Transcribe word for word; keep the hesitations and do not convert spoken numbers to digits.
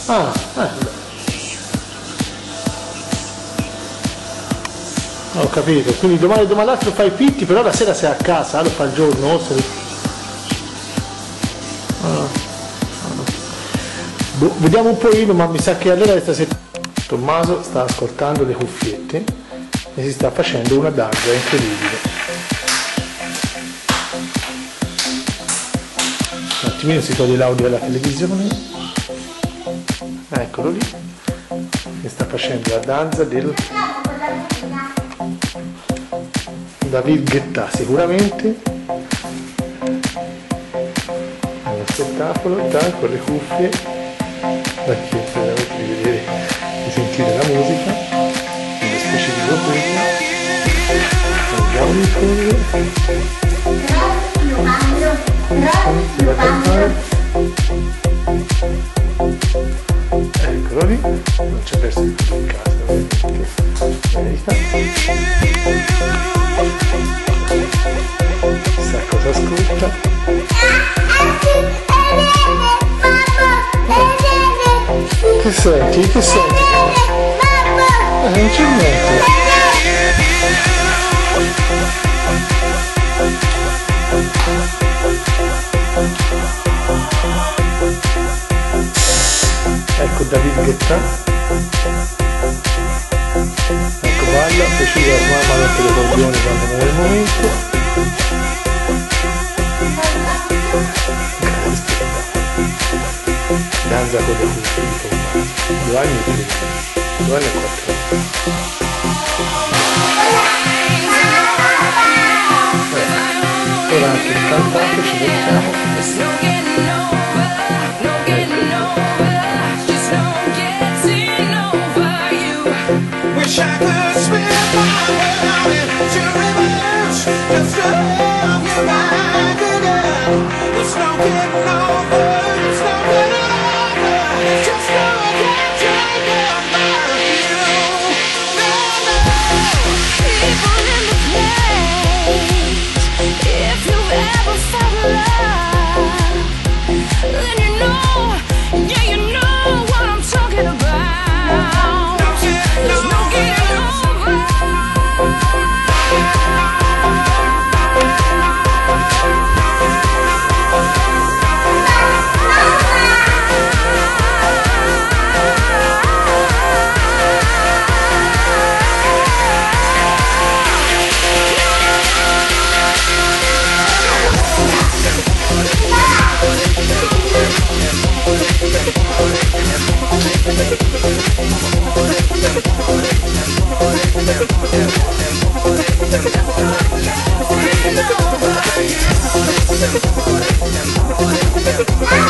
Ah, eh. Ho capito, quindi domani e domani l'altro fai i pitti, però la sera sei a casa, lo fa il giorno, o se... ah. Boh, vediamo un po' io, ma mi sa che allora questa settimana Tommaso sta ascoltando le cuffiette e si sta facendo una danza incredibile. Un attimino si toglie l'audio della televisione, eccolo lì, si sta facendo la danza del David Guetta, sicuramente uno spettacolo, dai, con le cuffie, perché veramente di vedere, di sentire la musica nello specifico quello. Andiamo di correre, si va a cantare, eccolo lì, non c'è perso il tutto in casa, veramente. Chissà cosa ascolta. Che senti? Che senti? Eh, non c'è niente. Ecco David Guetta. Ecco, balla, decide la sua mamma anche le coglioni quando non è il momento. Danza con le cuffie di Tommaso. Due anni e tre. Due anni e quattro anni. Eh, ora anche il cantato ci mettiamo. Wish I could spend my world into reverse, just to have you back again. There's no getting over, there's no getting over, just no getting over you. No, no. People in the place, if you've ever felt love, then you know, yeah, you know what I'm talking about. There's no getting over. Ah!